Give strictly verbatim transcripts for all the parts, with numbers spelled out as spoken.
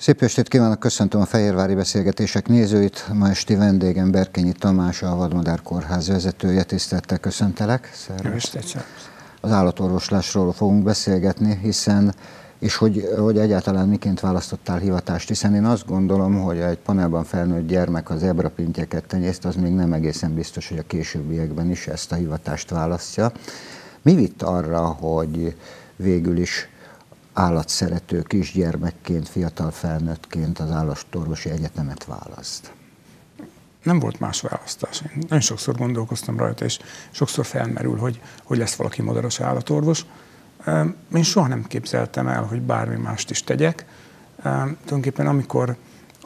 Szép estét kívánok, köszöntöm a Fehérvári Beszélgetések nézőit. Ma esti vendégem Berkényi Tamás, a Vadmadár Kórház vezetője. Tisztelettel köszöntelek. Szervusz. Az állatorvoslásról fogunk beszélgetni, hiszen, és hogy, hogy egyáltalán miként választottál hivatást, hiszen én azt gondolom, hogy egy panelban felnőtt gyermek az zebrapintjeket tenyészt, az még nem egészen biztos, hogy a későbbiekben is ezt a hivatást választja. Mi vitt arra, hogy végül is állatszerető kisgyermekként, fiatal felnőttként az állatorvosi egyetemet választ? Nem volt más választás. Én nagyon sokszor gondolkoztam rajta, és sokszor felmerül, hogy hogy lesz valaki madaras állatorvos. Én soha nem képzeltem el, hogy bármi mást is tegyek. Tulajdonképpen amikor,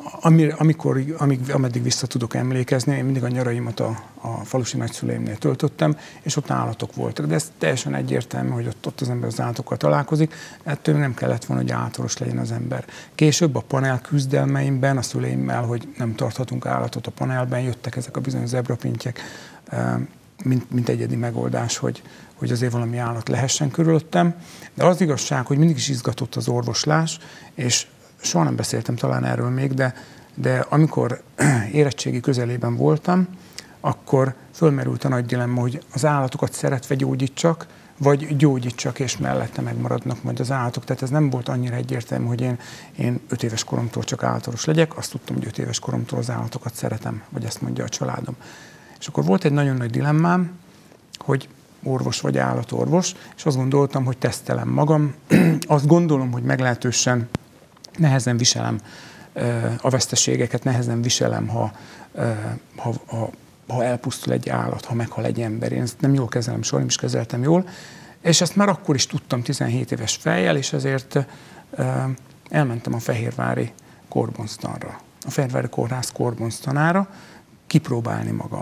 amikor amíg, ameddig vissza tudok emlékezni, én mindig a nyaraimat a, a falusi nagyszüleimnél töltöttem, és ott állatok voltak. De ez teljesen egyértelmű, hogy ott, ott az ember az állatokkal találkozik, ettől nem kellett volna, hogy állatorvos legyen az ember. Később a panel küzdelmeimben a szüleimmel, hogy nem tarthatunk állatot a panelben, jöttek ezek a bizonyos zebrapintjek, mint, mint egyedi megoldás, hogy, hogy azért valami állat lehessen körülöttem. De az igazság, hogy mindig is izgatott az orvoslás, és soha nem beszéltem talán erről még, de, de amikor érettségi közelében voltam, akkor fölmerült a nagy dilemma, hogy az állatokat szeretve gyógyítsak, vagy gyógyítsak, és mellette megmaradnak majd az állatok. Tehát ez nem volt annyira egyértelmű, hogy én, én öt éves koromtól csak állatorvos legyek. Azt tudtam, hogy öt éves koromtól az állatokat szeretem, vagy ezt mondja a családom. És akkor volt egy nagyon nagy dilemmám, hogy orvos vagy állatorvos, és azt gondoltam, hogy tesztelem magam. Azt gondolom, hogy meglehetősen nehezen viselem a veszteségeket, nehezen viselem, ha, ha, ha, ha elpusztul egy állat, ha meghal egy ember. Én ezt nem jól kezelem, soha nem is kezeltem jól. És ezt már akkor is tudtam tizenhét éves fejjel, és ezért elmentem a Fehérvári kórbonctanra, a Fehérvári Kórház kórbonctanára, kipróbálni magam.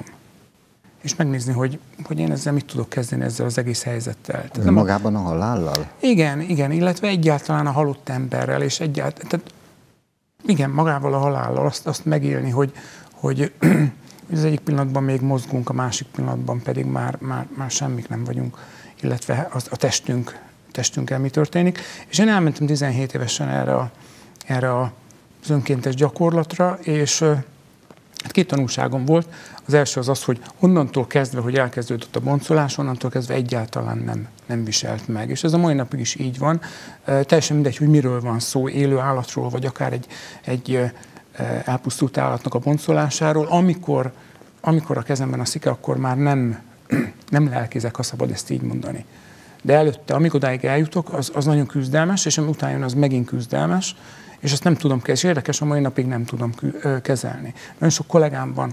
És megnézni, hogy, hogy én ezzel mit tudok kezdeni, ezzel az egész helyzettel. Tehát magában a halállal? Igen, igen, illetve egyáltalán a halott emberrel, és egyáltalán, tehát igen, magával a halállal, azt, azt megélni, hogy, hogy, hogy az egyik pillanatban még mozgunk, a másik pillanatban pedig már, már, már semmik nem vagyunk, illetve az, a testünk, testünkkel mi történik. És én elmentem tizenhét évesen erre, a, erre az önkéntes gyakorlatra, és hát két tanulságom volt. Az első az az, hogy onnantól kezdve, hogy elkezdődött a boncolás, onnantól kezdve egyáltalán nem, nem viselt meg. És ez a mai napig is így van. E, teljesen mindegy, hogy miről van szó, élő állatról, vagy akár egy, egy e, elpusztult állatnak a boncolásáról. Amikor, amikor a kezemben a szike, akkor már nem, nem lelkézek, ha szabad ezt így mondani. De előtte, amíg odáig eljutok, az, az nagyon küzdelmes, és ami után jön, az megint küzdelmes, és ezt nem tudom kezelni. És érdekes, a mai napig nem tudom kezelni. Nagyon sok kollégám van,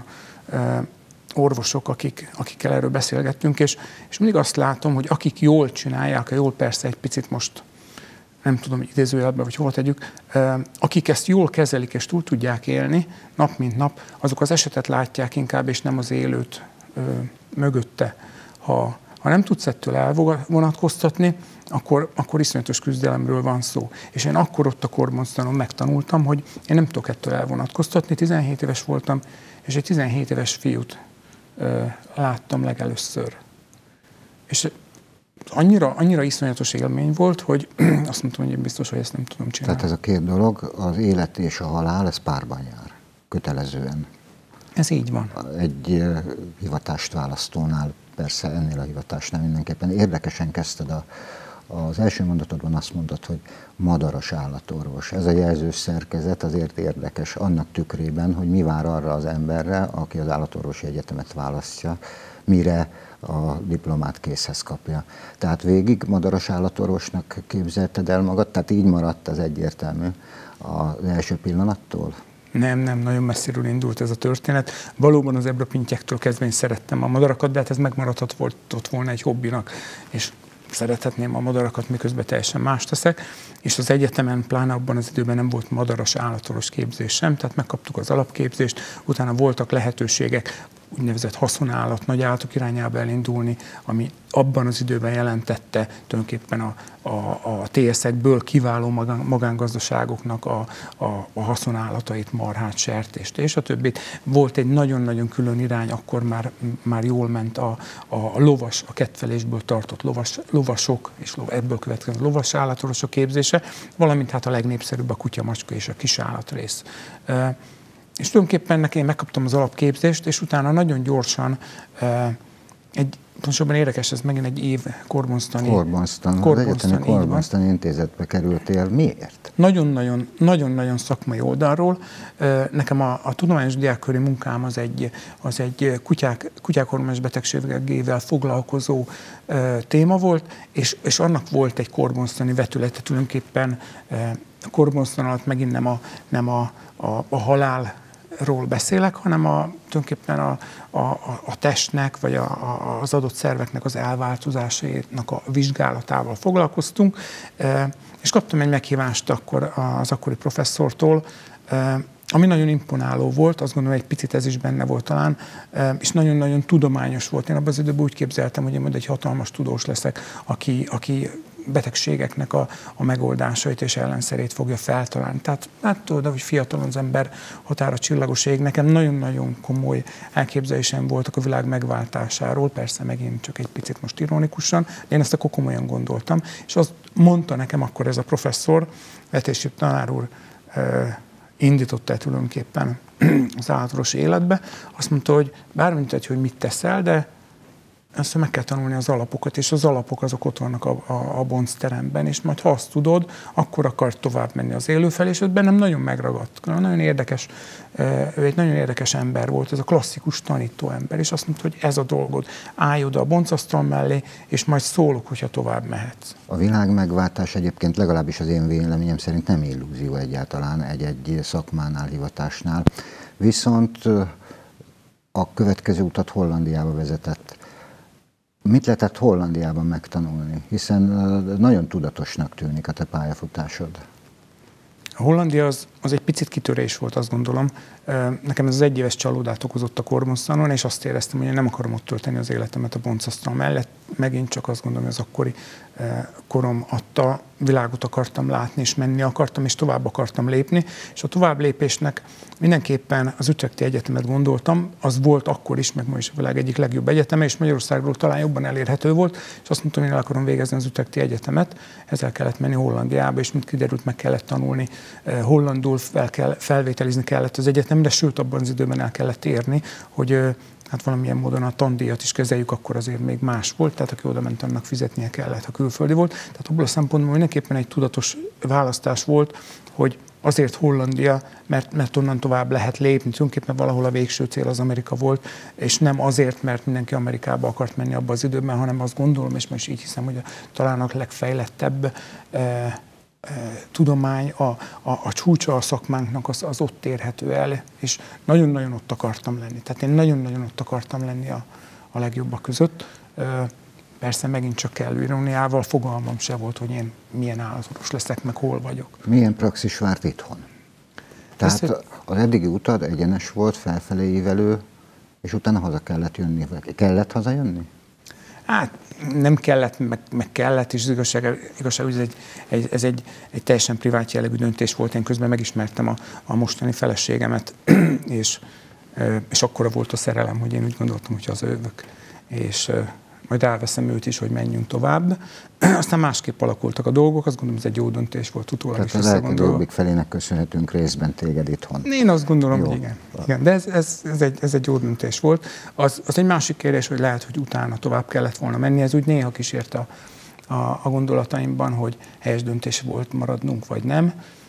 orvosok, akik, akikkel erről beszélgettünk, és, és mindig azt látom, hogy akik jól csinálják, jól persze egy picit most, nem tudom, hogy idézőjelben, vagy hol tegyük, akik ezt jól kezelik és túl tudják élni, nap mint nap, azok az esetet látják inkább, és nem az élőt ö, mögötte. Ha, ha nem tudsz ettől elvonatkoztatni, akkor, akkor iszonyatos küzdelemről van szó. És én akkor ott a kórbonctanon megtanultam, hogy én nem tudok ettől elvonatkoztatni. tizenhét éves voltam, és egy tizenhét éves fiút ö, láttam legelőször. És annyira, annyira iszonyatos élmény volt, hogy azt mondtam, hogy én biztos, hogy ezt nem tudom csinálni. Tehát ez a két dolog, az élet és a halál, ez párban jár, kötelezően. Ez így van. Egy uh, hivatást választónál, persze ennél a hivatásnál mindenképpen. Érdekesen kezdted a Az első mondatodban azt mondod, hogy madaras állatorvos. Ez a jelzős szerkezet azért érdekes annak tükrében, hogy mi vár arra az emberre, aki az állatorvosi egyetemet választja, mire a diplomát készhez kapja. Tehát végig madaras állatorvosnak képzelted el magad, tehát így maradt az egyértelmű az első pillanattól? Nem, nem, nagyon messziről indult ez a történet. Valóban az zebrapintjektől kezdve én szerettem a madarakat, de hát ez megmaradhatott volna egy hobbinak, és szerethetném a madarakat, miközben teljesen más teszek, és az egyetemen, pláne abban az időben nem volt madaras állatorvos képzés sem, tehát megkaptuk az alapképzést, utána voltak lehetőségek. úgynevezett haszonállat, nagy állatok irányába elindulni, ami abban az időben jelentette tulajdonképpen a, a, a té es-ekből kiváló magán, magángazdaságoknak a, a, a haszonállatait, marhát, sertést és a többit. Volt egy nagyon-nagyon külön irány, akkor már, már jól ment a, a lovas, a kedvelésből tartott lovas, lovasok, és ebből következő lovas állatorvosok képzése, valamint hát a legnépszerűbb a kutya, macska és a kisállatrész. És tulajdonképpen nekem én megkaptam az alapképzést, és utána nagyon gyorsan egy, pontosabban érdekes, ez megint egy év Korbonstani. Korbonston, Korbonston, az egyetemi Korbonstoni intézetbe kerültél. Miért? Nagyon-nagyon, nagyon-nagyon szakmai oldalról. Nekem a, a tudományos diákköri munkám az egy, az egy kutyák, kutyákhormonos betegségekkel foglalkozó téma volt, és, és annak volt egy Korbonstoni vetülete, tulajdonképpen a Korbonston alatt megint nem a, nem a, a, a halál ról beszélek, hanem a, tulajdonképpen a, a, a testnek, vagy a, a, az adott szerveknek az elváltozásainak a vizsgálatával foglalkoztunk, és kaptam egy meghívást akkor az akkori professzortól, ami nagyon imponáló volt, azt gondolom, egy picit ez is benne volt talán, és nagyon-nagyon tudományos volt. Én abban az időben úgy képzeltem, hogy én majd egy hatalmas tudós leszek, aki, aki betegségeknek a, a megoldásait és ellenszerét fogja feltalálni. Tehát hát tudod, hogy fiatalon az ember határa csillagos ég. Nekem nagyon-nagyon komoly elképzelésem voltak a világ megváltásáról, persze megint csak egy picit most ironikusan, de én ezt akkor komolyan gondoltam. És azt mondta nekem akkor ez a professzor, vetési tanár úr, indította el tulajdonképpen az állatorvos életbe. Azt mondta, hogy bármint, hogy mit teszel, de ezt meg kell tanulni az alapokat, és az alapok azok ott vannak a, a, a boncteremben, és majd ha azt tudod, akkor akar tovább menni az élő felé, és bennem nagyon megragadt. Nagyon érdekes, ő egy nagyon érdekes ember volt, ez a klasszikus tanító ember, és azt mondta, hogy ez a dolgod, állj oda a boncasztal mellé, és majd szólok, hogyha tovább mehetsz. A világ megváltás egyébként legalábbis az én véleményem szerint nem illúzió egyáltalán egy-egy szakmánál, hivatásnál, viszont a következő utat Hollandiába vezetett. Mit lehetett Hollandiában megtanulni? Hiszen nagyon tudatosnak tűnik a te pályafutásod. A Hollandia az, az egy picit kitörés volt, azt gondolom. Nekem ez az egyéves csalódát okozott a Korbonstonon, és azt éreztem, hogy én nem akarom ott tölteni az életemet a boncasztal mellett. Megint csak azt gondolom, hogy az akkori korom adta, világot akartam látni, és menni akartam, és tovább akartam lépni. És a tovább lépésnek mindenképpen az Utrechti Egyetemet gondoltam, az volt akkor is, meg ma is a világ egyik legjobb egyeteme, és Magyarországról talán jobban elérhető volt, és azt mondtam, hogy én el akarom végezni az Utrechti Egyetemet, ezzel kellett menni Hollandiába, és mint kiderült, meg kellett tanulni, hollandul fel kell, felvételizni kellett az egyetemre, sőt abban az időben el kellett érni, hogy hát valamilyen módon a tandíjat is kezeljük, akkor azért még más volt, tehát aki oda ment, annak fizetnie kellett, ha külföldi volt. Tehát abból a szempontból mindenképpen egy tudatos választás volt, hogy azért Hollandia, mert, mert onnan tovább lehet lépni, tulajdonképpen valahol a végső cél az Amerika volt, és nem azért, mert mindenki Amerikába akart menni abban az időben, hanem azt gondolom, és most így hiszem, hogy a, talán a legfejlettebb eh, tudomány, a, a, a csúcsa a szakmánknak az, az ott érhető el, és nagyon-nagyon ott akartam lenni. Tehát én nagyon-nagyon ott akartam lenni a, a legjobbak között. Persze megint csak kellő iróniával, fogalmam se volt, hogy én milyen állatorvos leszek, meg hol vagyok. Milyen praxis várt itthon? Tehát Ezt, az eddigi utad egyenes volt, felfelé ívelő, és utána haza kellett jönni. Kellett hazajönni? Hát nem kellett, meg, meg kellett, és az igazság, igazság ez, egy, egy, ez egy, egy teljesen privát jellegű döntés volt. Én közben megismertem a, a mostani feleségemet, és, és akkora volt a szerelem, hogy én úgy gondoltam, hogy hazajövök, és majd elveszem őt is, hogy menjünk tovább. Aztán másképp alakultak a dolgok, azt gondolom, ez egy jó döntés volt utólag is összegondolva. Tehát a lelki felének köszönhetünk részben téged itthon. Én azt gondolom, jó. hogy igen. igen. De ez, ez, ez, egy, ez egy jó döntés volt. Az, az egy másik kérdés, hogy lehet, hogy utána tovább kellett volna menni. Ez úgy néha kísért a, a, a gondolataimban, hogy helyes döntés volt maradnunk, vagy nem.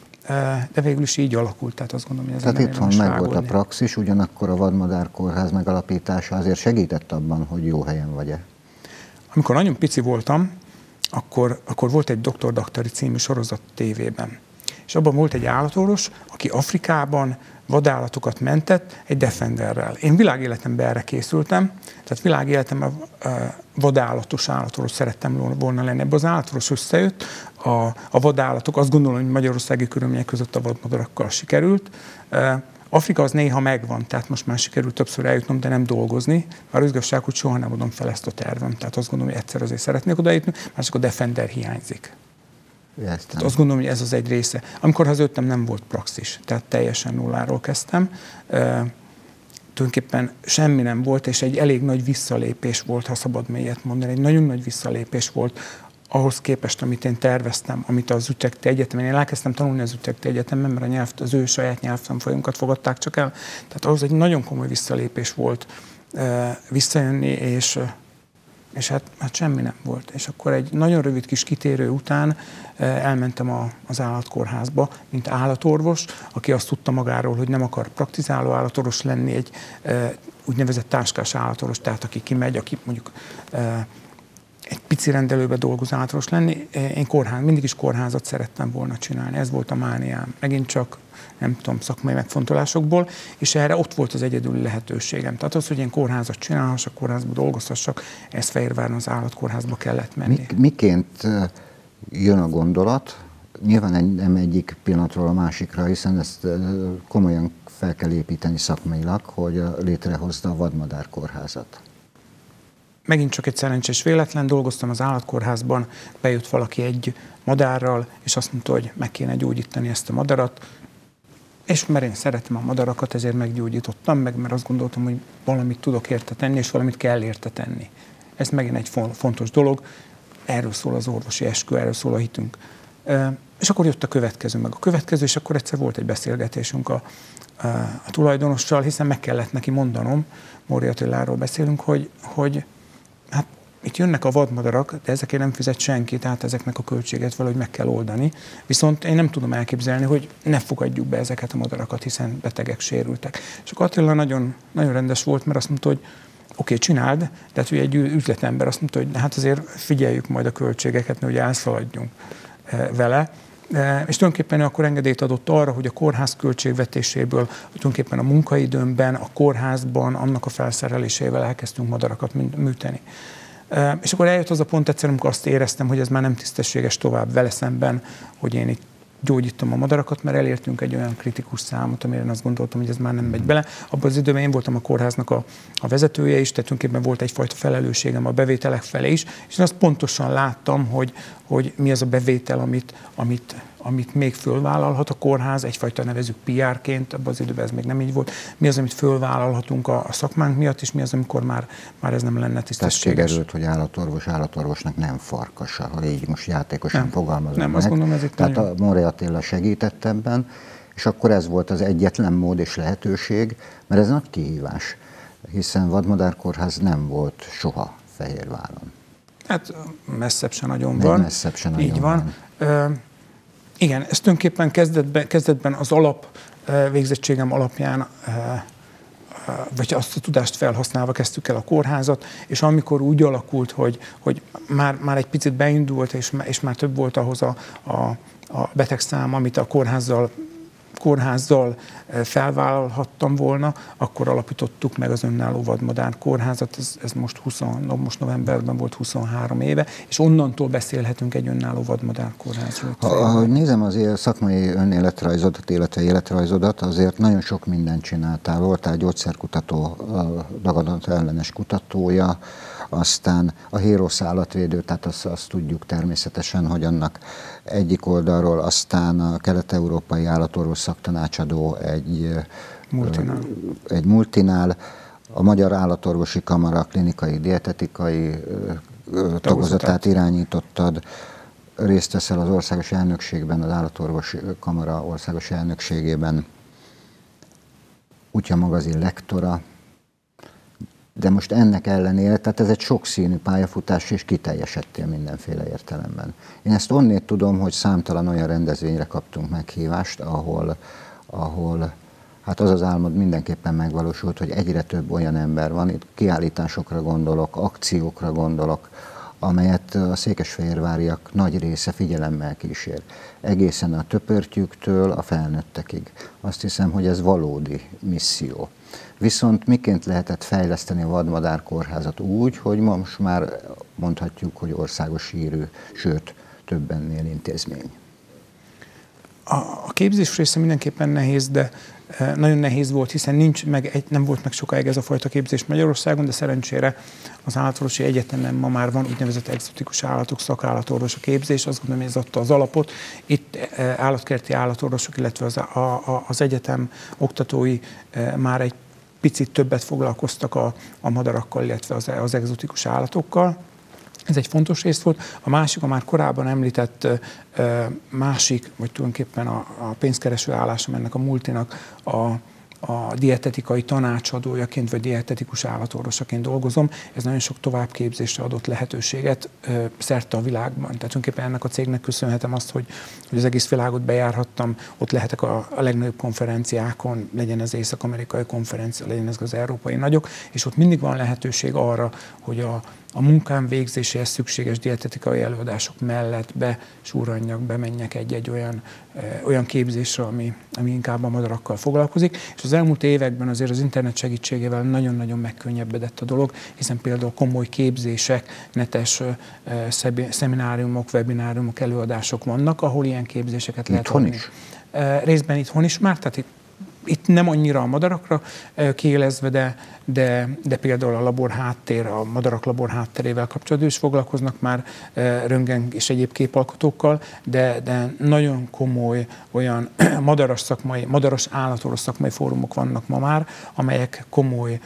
De végül is így alakult, tehát azt gondolom, hogy ez tehát itthon meg volt a praxis, ugyanakkor a Vadmadár Kórház megalapítása azért segített abban, hogy jó helyen vagy-e? Amikor nagyon pici voltam, akkor, akkor volt egy doktor Daktari című sorozat tévében. És abban volt egy állatorvos, aki Afrikában vadállatokat mentett egy Defenderrel. Én világéletemben erre készültem, tehát világéletemben vadállatos állatorvos szerettem volna lenni. Ebben az állatorvos összejött, a, a vadállatok, azt gondolom, hogy magyarországi körülmények között a vadmadarakkal sikerült. Afrika az néha megvan, tehát most már sikerült többször eljutnom, de nem dolgozni. Már az igazság, hogy soha nem adom fel ezt a tervem. Tehát azt gondolom, hogy egyszer azért szeretnék odaérni, másik a Defender hiányzik. Tehát azt gondolom, hogy ez az egy része. Amikor hazajöttem, nem volt praxis, tehát teljesen nulláról kezdtem. E, tulajdonképpen semmi nem volt, és egy elég nagy visszalépés volt, ha szabad még ilyet mondani. Egy nagyon nagy visszalépés volt ahhoz képest, amit én terveztem, amit az Utrechte Egyetemen. Én elkezdtem tanulni az Utrechte Egyetemen, mert a nyelv, az ő saját nyelvtanfolyamunkat fogadták csak el. Tehát ahhoz egy nagyon komoly visszalépés volt e, visszajönni, és és hát, hát semmi nem volt. És akkor egy nagyon rövid kis kitérő után elmentem a, az állatkórházba, mint állatorvos, aki azt tudta magáról, hogy nem akar praktizáló állatorvos lenni, egy e, úgynevezett táskás állatorvos, tehát aki kimegy, aki mondjuk e, egy pici rendelőbe dolgozó állatorvos lenni. Én kórház, mindig is kórházat szerettem volna csinálni, ez volt a mániám. Megint csak, nem tudom, szakmai megfontolásokból, és erre ott volt az egyedüli lehetőségem. Tehát az, hogy én kórházat csinálhassak, kórházba dolgozhassak, ez Fehérváron az állatkórházba kellett menni. Mik, miként jön a gondolat? Nyilván egy, nem egyik pillanatról a másikra, hiszen ezt komolyan fel kell építeni szakmailag, hogy létrehozta a vadmadárkórházat. Megint csak egy szerencsés véletlen, dolgoztam az állatkórházban, bejött valaki egy madárral, és azt mondta, hogy meg kéne gyógyítani ezt a madarat. És mert én szeretem a madarakat, ezért meggyógyítottam meg, mert azt gondoltam, hogy valamit tudok érte tenni, és valamit kell érte tenni. Ez megint egy fontos dolog, erről szól az orvosi eskü, erről szól a hitünk. És akkor jött a következő, meg a következő, és akkor egyszer volt egy beszélgetésünk a, a, a tulajdonossal, hiszen meg kellett neki mondanom, Móri Attiláról beszélünk, hogy, hogy hát itt jönnek a vadmadarak, de ezekért nem fizet senki, tehát ezeknek a költséget valahogy meg kell oldani. Viszont én nem tudom elképzelni, hogy ne fogadjuk be ezeket a madarakat, hiszen betegek, sérültek. És akkor Attila nagyon, nagyon rendes volt, mert azt mondta, hogy oké, okay, csináld, de hát ugye egy üzletember azt mondta, hogy hát azért figyeljük majd a költségeket, hogy elszaladjunk vele. És tulajdonképpen akkor engedélyt adott arra, hogy a kórház költségvetéséből, tulajdonképpen a munkaidőmben, a kórházban, annak a felszerelésével elkezdtünk madarakat műteni. És akkor eljött az a pont egyszer, amikor azt éreztem, hogy ez már nem tisztességes tovább vele szemben, hogy én itt gyógyítom a madarakat, mert elértünk egy olyan kritikus számot, amire én azt gondoltam, hogy ez már nem megy bele. Abban az időben én voltam a kórháznak a, a vezetője is, tehát tulajdonképpen volt egyfajta felelősségem a bevételek fele is, és én azt pontosan láttam, hogy, hogy mi az a bevétel, amit, amit, amit még fölvállalhat a kórház, egyfajta nevezük pé er-ként, abban az időben ez még nem így volt, mi az, amit fölvállalhatunk a, a szakmánk miatt, és mi az, amikor már, már ez nem lenne tisztességes. Tehát kiderült, hogy állatorvos állatorvosnak nem farkasa, ha így most játékosan nem, fogalmazom nem, meg. Azt gondolom, ez itt Tehát nagyon... a Móri Attila segített ebben, és akkor ez volt az egyetlen mód és lehetőség, mert ez nagy kihívás, hiszen vadmadárkórház nem volt soha Fehérváron. Hát messzebb se nagyon Még van. messzebb se nagyon így van. van. Ö, igen, ez tulajdonképpen kezdetben, kezdetben az alap végzettségem alapján, vagy azt a tudást felhasználva kezdtük el a kórházat, és amikor úgy alakult, hogy, hogy már, már egy picit beindult, és, és már több volt ahhoz a, a, a betegszám, amit a kórházzal kórházzal felvállalhattam volna, akkor alapítottuk meg az önálló vadmadár kórházat, ez, ez most, húsz, most novemberben volt huszonhárom éve, és onnantól beszélhetünk egy önálló vadmadár kórházról. Ha nézem az szakmai önéletrajzodat, illetve életrajzodat, azért nagyon sok mindent csináltál. Voltál gyógyszerkutató, daganat ellenes kutatója, aztán a Hérosz állatvédő, tehát azt, azt tudjuk természetesen, hogy annak egyik oldalról, aztán a kelet-európai állatorvos szaktanácsadó egy multinál. egy multinál, a Magyar Állatorvosi Kamara klinikai dietetikai tagozatát irányítottad, részt veszel az országos elnökségben, az Állatorvosi Kamara országos elnökségében, Utya magazin lektora, de most ennek ellenére, tehát ez egy sokszínű pályafutás, és kiteljesedtél mindenféle értelemben. Én ezt onnét tudom, hogy számtalan olyan rendezvényre kaptunk meghívást, ahol, ahol hát az az álmod mindenképpen megvalósult, hogy egyre több olyan ember van, itt kiállításokra gondolok, akciókra gondolok, amelyet a székesfehérváriak nagy része figyelemmel kísér. Egészen a töpörtyűktől a felnőttekig. Azt hiszem, hogy ez valódi misszió. Viszont miként lehetett fejleszteni a vadmadárkórházat úgy, hogy most már mondhatjuk, hogy országos hírű, sőt, több ennél intézmény? A, a képzés része mindenképpen nehéz, de Nagyon nehéz volt, hiszen nincs meg egy, nem volt meg sokáig ez a fajta képzés Magyarországon, de szerencsére az Állatorvosi Egyetemen ma már van úgynevezett egzotikus állatok szakállatorvos a képzés, azt gondolom, hogy ez adta az alapot. Itt állatkerti állatorvosok, illetve az, a, a, az egyetem oktatói már egy picit többet foglalkoztak a, a madarakkal, illetve az, az egzotikus állatokkal. Ez egy fontos rész volt. A másik, a már korábban említett másik, vagy tulajdonképpen a, a pénzkereső állásom ennek a multinak a, a dietetikai tanácsadójaként, vagy dietetikus állatorvosaként dolgozom. Ez nagyon sok továbbképzésre adott lehetőséget szerte a világban. Tehát tulajdonképpen ennek a cégnek köszönhetem azt, hogy, hogy az egész világot bejárhattam, ott lehetek a, a legnagyobb konferenciákon, legyen az észak-amerikai konferencia, legyen ez az európai nagyok, és ott mindig van lehetőség arra, hogy a a munkám végzéséhez szükséges dietetikai előadások mellett besúranjak, bemenjek egy-egy olyan, ö, olyan képzésre, ami, ami inkább a madarakkal foglalkozik. És az elmúlt években azért az internet segítségével nagyon-nagyon megkönnyebbedett a dolog, hiszen például komoly képzések, netes ö, szemináriumok, webináriumok, előadások vannak, ahol ilyen képzéseket lehet itthon adni. Is? Ö, részben itthon is már, tehát itt Itt nem annyira a madarakra kiélezve, de, de, de például a labor háttér, a madarak labor hátterével kapcsolatban is foglalkoznak már röntgen és egyéb képalkotókkal, de, de nagyon komoly olyan madaras szakmai, madaras állatorvos szakmai fórumok vannak ma már, amelyek komoly,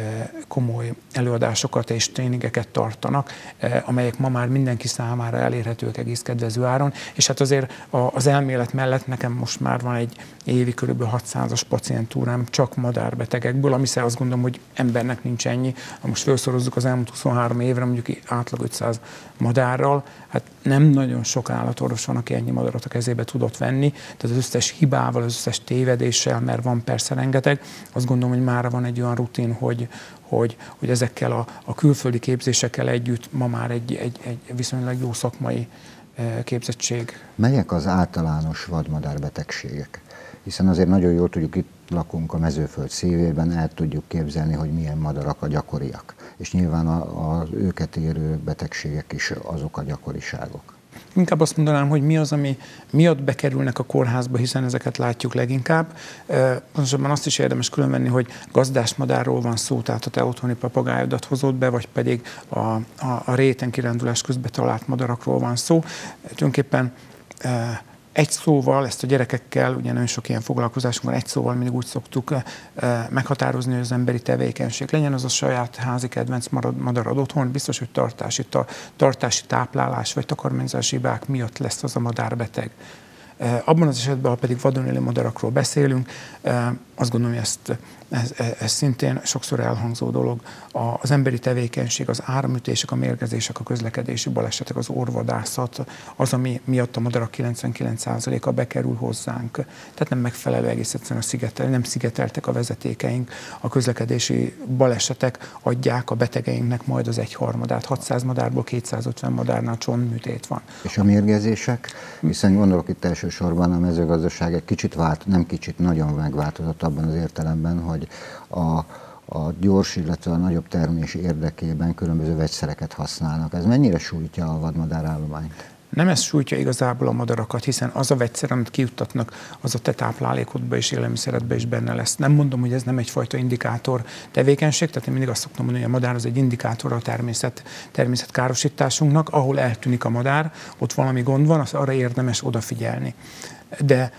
komoly előadásokat és tréningeket tartanak, amelyek ma már mindenki számára elérhetők egész kedvező áron, és hát azért az elmélet mellett nekem most már van egy évi körülbelül hatszázas pacientúrám csak madárbetegekből, ami azt gondolom, hogy embernek nincs ennyi. Ha most felszorozzuk az elmúlt huszonhárom évre, mondjuk átlag ötszáz madárral, hát nem nagyon sok állatorvos van, aki ennyi madarat a kezébe tudott venni, tehát az összes hibával, az összes tévedéssel, mert van persze rengeteg, azt gondolom, hogy már van egy olyan rutin, hogy, hogy, hogy ezekkel a, a külföldi képzésekkel együtt ma már egy, egy, egy viszonylag jó szakmai képzettség. Melyek az általános vadmadárbetegségek? Hiszen azért nagyon jól tudjuk, itt lakunk a mezőföld szívében, el tudjuk képzelni, hogy milyen madarak a gyakoriak. És nyilván az őket érő betegségek is azok a gyakoriságok. Inkább azt mondanám, hogy mi az, ami miatt bekerülnek a kórházba, hiszen ezeket látjuk leginkább. Pontosabban azt is érdemes különvenni, hogy gazdásmadárról van szó, tehát a te otthoni papagájodat hozod be, vagy pedig a, a, a réten kirándulás közben talált madarakról van szó. Tulajdonképpen egy szóval, ezt a gyerekekkel, ugye nagyon sok ilyen foglalkozásunk van, egy szóval mindig úgy szoktuk meghatározni, hogy az emberi tevékenység legyen, az a saját házi kedvenc madarad otthon, biztos, hogy tartási, tartási táplálás vagy takarmányzási hibák miatt lesz az a madárbeteg. Abban az esetben, ha pedig vadon élő madarakról beszélünk, azt gondolom, hogy ezt, ez, ez szintén sokszor elhangzó dolog. Az emberi tevékenység, az áramütések, a mérgezések, a közlekedési balesetek, az orvadászat, az, ami miatt a madarak kilencvenkilenc százaléka bekerül hozzánk. Tehát nem megfelelő egész egyszerűen a szigetel, nem szigeteltek a vezetékeink. A közlekedési balesetek adják a betegeinknek majd az egyharmadát. hatszáz madárból kétszázötven madárnál csontműtét van. És a mérgezések? Hiszen gondolok itt elsősorban a mezőgazdaság egy kicsit vált, nem kicsit, nagyon megváltozott abban az értelemben, hogy a, a gyors, illetve a nagyobb termés érdekében különböző vegyszereket használnak. Ez mennyire sújtja a vadmadárállományt? Nem ez sújtja igazából a madarakat, hiszen az a vegyszer, amit kijuttatnak, az a te táplálékodba és élelmiszeredbe is benne lesz. Nem mondom, hogy ez nem egyfajta indikátor tevékenység, tehát én mindig azt szoktam mondani, hogy a madár az egy indikátor a természet, természetkárosításunknak, ahol eltűnik a madár, ott valami gond van, az arra érdemes odafigyelni. De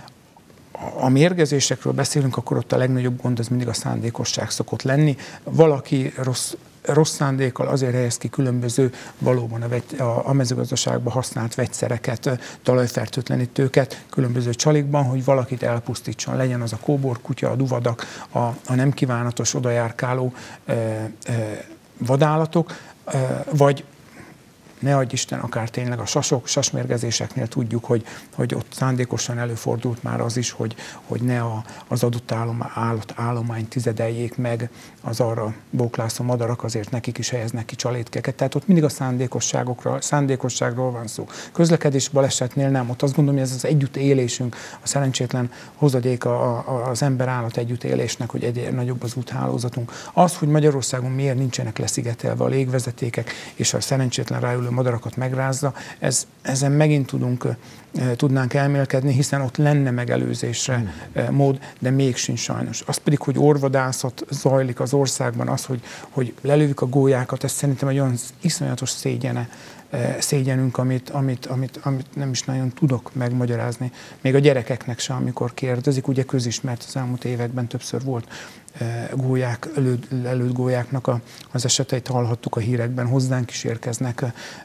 a mérgezésekről beszélünk, akkor ott a legnagyobb gond az mindig a szándékosság szokott lenni. Valaki rossz, rossz szándékkal azért helyez ki különböző valóban a, vegy, a, a mezőgazdaságban használt vegyszereket, talajfertőtlenítőket különböző csalikban, hogy valakit elpusztítson. Legyen az a kóborkutya, a duvadak, a, a nem kívánatos odajárkáló e, e, vadállatok, e, vagy ne adj Isten, akár tényleg a sasok, sasmérgezéseknél tudjuk, hogy, hogy ott szándékosan előfordult már az is, hogy, hogy ne a, az adott állom, állat, állomány tizedeljék meg az arra bóklászó madarak, azért nekik is helyeznek ki csalétkeket. Tehát ott mindig a szándékosságokról, szándékosságról van szó. Közlekedés balesetnél nem, ott azt gondolom, hogy ez az együttélésünk, a szerencsétlen hozadék a, a, az ember-állat együttélésnek, hogy egyre nagyobb az úthálózatunk. Az, hogy Magyarországon miért nincsenek leszigetelve a légvezetékek, és a szerencsétlen ráülő élő madarakat megrázza, ez, ezen megint tudunk, tudnánk elmélkedni, hiszen ott lenne megelőzésre mód, de még sincs sajnos. Az pedig, hogy orvadászat zajlik az országban, az, hogy, hogy lelőjük a gólyákat, ez szerintem egy olyan iszonyatos szégyene, szégyenünk, amit, amit, amit, amit nem is nagyon tudok megmagyarázni. Még a gyerekeknek sem, amikor kérdezik, ugye közismert az elmúlt években többször volt gólyák, előtt, előtt gólyáknak a, az eseteit hallhattuk a hírekben, hozzánk is érkeznek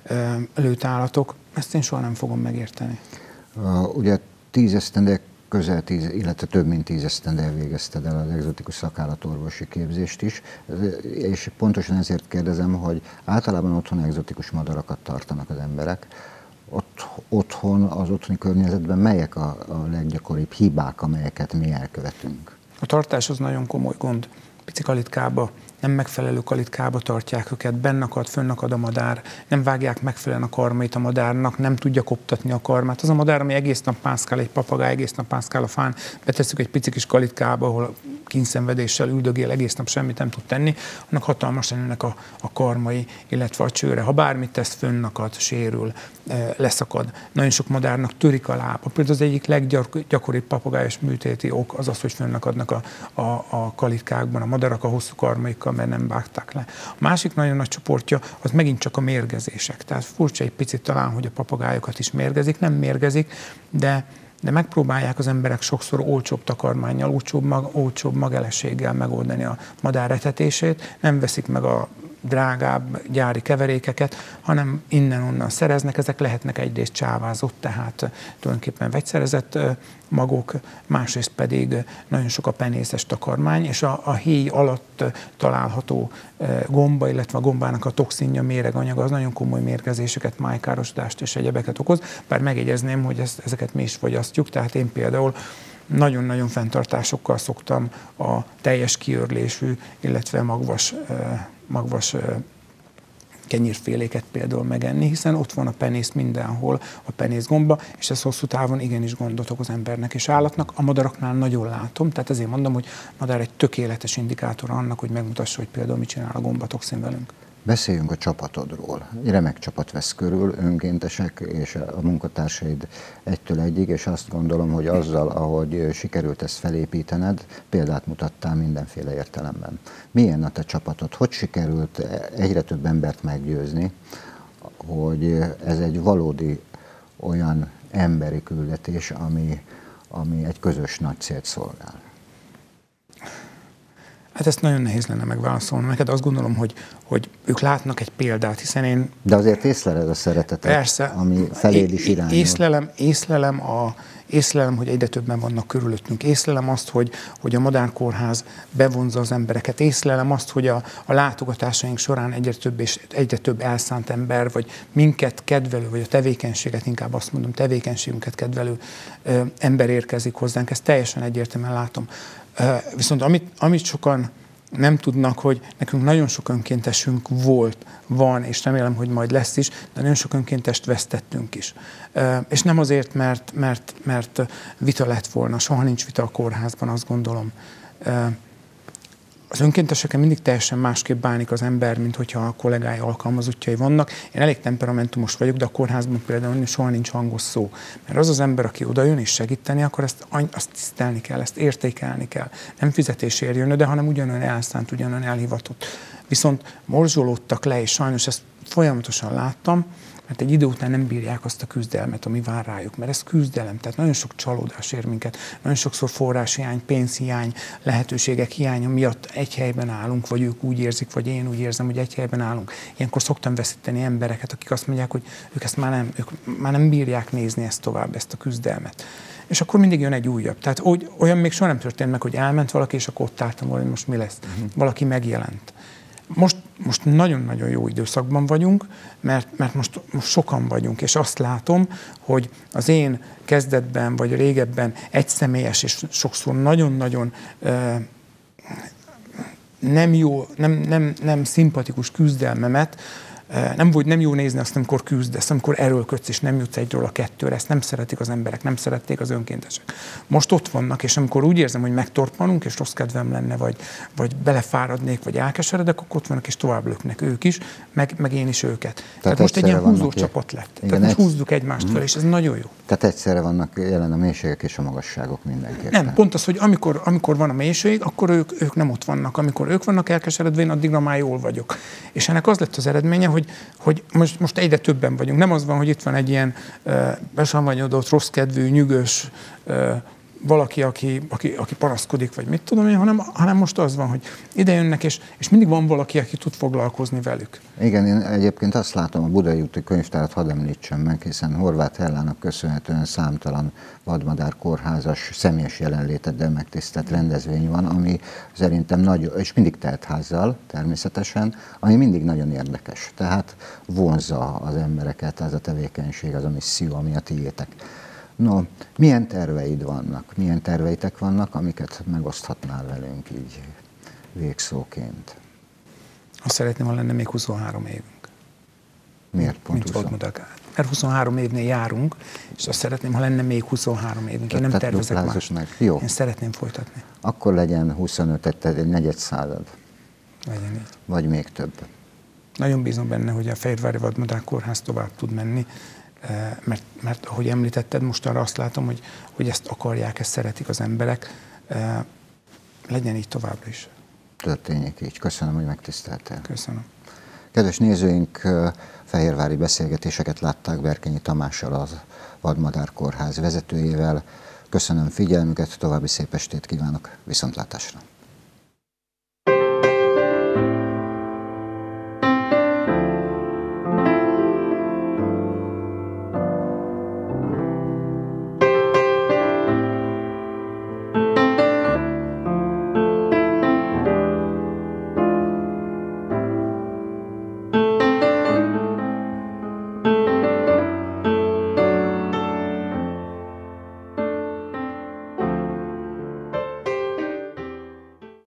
előtt állatok. Ezt én soha nem fogom megérteni. Uh, ugye tíz esztendek közel tíz, illetve több mint tíz esztendel végezted el az egzotikus szakállatorvosi képzést is, és pontosan ezért kérdezem, hogy általában otthon egzotikus madarakat tartanak az emberek. Ott, otthon, az otthoni környezetben melyek a, a leggyakoribb hibák, amelyeket mi elkövetünk? A tartás az nagyon komoly gond. Pici kalitkába, nem megfelelő kalitkába tartják őket, bennakad, fönnakad a madár, nem vágják megfelelően a karmait a madárnak, nem tudja koptatni a karmát. Az a madár, ami egész nap mászkál, egy papagáj egész nap mászkál a fán, betesszük egy pici kis kalitkába, ahol kínszenvedéssel üldögél, egész nap semmit nem tud tenni, annak hatalmasan ülnek a, a karmai, illetve a csőre. Ha bármit tesz, fönnakad, sérül, leszakad. Nagyon sok madárnak törik a lába. Például az egyik leggyakoribb papagájos műtéti ok az az, hogy fönnakadnak a, a, a kalitkákban a madarak a hosszú karmaikkal, mert nem vágták le. A másik nagyon nagy csoportja az megint csak a mérgezések. Tehát furcsa egy picit talán, hogy a papagájokat is mérgezik, nem mérgezik, de de megpróbálják az emberek sokszor olcsóbb takarmánnyal, olcsóbb, mag, olcsóbb magelességgel megoldani a madár etetését, nem veszik meg a drágább gyári keverékeket, hanem innen-onnan szereznek, ezek lehetnek egyrészt csávázott, tehát tulajdonképpen vegyszerezett magok, másrészt pedig nagyon sok a penészes takarmány, és a, a héj alatt található gomba, illetve a gombának a toxinja, méreganyaga az nagyon komoly mérgezéseket, májkárosodást és egyebeket okoz, bár megjegyezném, hogy ezt, ezeket mi is fogyasztjuk, tehát én például nagyon-nagyon fenntartásokkal szoktam a teljes kiörlésű, illetve magvas, magvas kenyérféléket például megenni, hiszen ott van a penész mindenhol, a penészgomba, és ez hosszú távon igenis gondot okoz embernek és állatnak. A madaraknál nagyon látom, tehát ezért mondom, hogy madár egy tökéletes indikátor annak, hogy megmutassa, hogy például mit csinál a gombatoxin velünk. Beszéljünk a csapatodról. Egy remek csapat vesz körül, önkéntesek és a munkatársaid egytől egyig, és azt gondolom, hogy azzal, ahogy sikerült ezt felépítened, példát mutattál mindenféle értelemben. Milyen a te csapatod? Hogy sikerült egyre több embert meggyőzni, hogy ez egy valódi olyan emberi küldetés, ami, ami egy közös nagy célt szolgál? Hát ezt nagyon nehéz lenne megválaszolni. Neked azt gondolom, hogy, hogy ők látnak egy példát, hiszen én... De azért észleled a szeretetet, persze, ami feléd is irányul. Észlelem, észlelem, a, észlelem, hogy egyre többen vannak körülöttünk. Észlelem azt, hogy, hogy a madárkórház bevonza az embereket. Észlelem azt, hogy a, a látogatásaink során egyre több és egyre több elszánt ember, vagy minket kedvelő, vagy a tevékenységet, inkább azt mondom, tevékenységünket kedvelő ö, ember érkezik hozzánk. Ezt teljesen egyértelműen látom. Viszont amit, amit sokan nem tudnak, hogy nekünk nagyon sok önkéntesünk volt, van, és remélem, hogy majd lesz is, de nagyon sok önkéntest vesztettünk is. És nem azért, mert, mert, mert vita lett volna, soha nincs vita a kórházban, azt gondolom. Az önkéntesekkel mindig teljesen másképp bánik az ember, mint hogyha a kollégái, alkalmazottjai vannak. Én elég temperamentumos vagyok, de a kórházban például soha nincs hangos szó. Mert az az ember, aki oda jön és segíteni, akkor ezt, azt tisztelni kell, ezt értékelni kell. Nem fizetésért jön, de hanem ugyanolyan elszánt, ugyanolyan elhivatott. Viszont morzsolódtak le, és sajnos ezt folyamatosan láttam, mert egy idő után nem bírják azt a küzdelmet, ami vár rájuk, mert ez küzdelem, tehát nagyon sok csalódás ér minket, nagyon sokszor forráshiány, pénzhiány, lehetőségek hiánya miatt egy helyben állunk, vagy ők úgy érzik, vagy én úgy érzem, hogy egy helyben állunk. Ilyenkor szoktam veszíteni embereket, akik azt mondják, hogy ők ezt már nem, ők már nem bírják nézni ezt tovább, ezt a küzdelmet. És akkor mindig jön egy újabb. Tehát úgy, olyan még soha nem történt meg, hogy elment valaki, és akkor ott álltam volna, hogy most mi lesz. Uh-huh. Valaki megjelent. Most, most nagyon-nagyon jó időszakban vagyunk, mert, mert most, most sokan vagyunk, és azt látom, hogy az én kezdetben, vagy régebben egyszemélyes, és sokszor nagyon-nagyon uh, nem jó, nem, nem, nem szimpatikus küzdelmemet Nem, vagy nem jó nézni azt, amikor küzdesz, amikor erőlködsz, és nem jutsz egyről a kettőre. Ezt nem szeretik az emberek, nem szerették az önkéntesek. Most ott vannak, és amikor úgy érzem, hogy megtorpanunk, és rossz kedvem lenne, vagy, vagy belefáradnék, vagy elkeseredek, akkor ott vannak, és tovább löknek ők is, meg, meg én is őket. Tehát, Tehát most egy ilyen húzó csapat lett. Igen, Tehát most húzzuk egymást fel, és ez nagyon jó. Tehát egyszerre vannak jelen a mélységek és a magasságok mindenképpen. Nem, pont az, hogy amikor, amikor van a mélység, akkor ők, ők nem ott vannak. Amikor ők vannak elkeseredve, én addigra már jól vagyok. És ennek az lett az eredménye, hogy, hogy most, most egyre többen vagyunk. Nem az van, hogy itt van egy ilyen uh, besamvanyodott, rossz kedvű, nyűgös uh, valaki, aki, aki, aki panaszkodik, vagy mit tudom én, hanem, hanem most az van, hogy ide jönnek, és, és mindig van valaki, aki tud foglalkozni velük. Igen, én egyébként azt látom, a Budai úti könyvtárat hadd említsem meg, hiszen Horváth Hellának köszönhetően számtalan vadmadár kórházas személyes jelenléteddel megtisztelt rendezvény van, ami szerintem nagy, és mindig teltházzal természetesen, ami mindig nagyon érdekes. Tehát vonzza az embereket ez a tevékenység, az a misszió, ami a tiétek. No, milyen terveid vannak, milyen terveitek vannak, amiket megoszthatnál velünk így végszóként? Azt szeretném, ha lenne még huszonhárom évünk. Miért pont huszonhárom? Mert huszonhárom évnél járunk, és azt szeretném, ha lenne még huszonhárom évünk. Én nem Tehát tervezek mást. Meg. Jó. Én szeretném folytatni. Akkor legyen huszonöt, tehát egy negyed század. Legyen így. Vagy még több. Nagyon bízom benne, hogy a Fehérvári Vadmadár Kórház tovább tud menni, mert, mert ahogy említetted, most arra azt látom, hogy, hogy ezt akarják, ezt szeretik az emberek. Legyen így továbbra is. Történjék így. Köszönöm, hogy megtiszteltél. Köszönöm. Kedves nézőink, fehérvári beszélgetéseket látták Berkenyi Tamással, az Vadmadár Kórház vezetőjével. Köszönöm figyelmüket, további szép estét kívánok, viszontlátásra!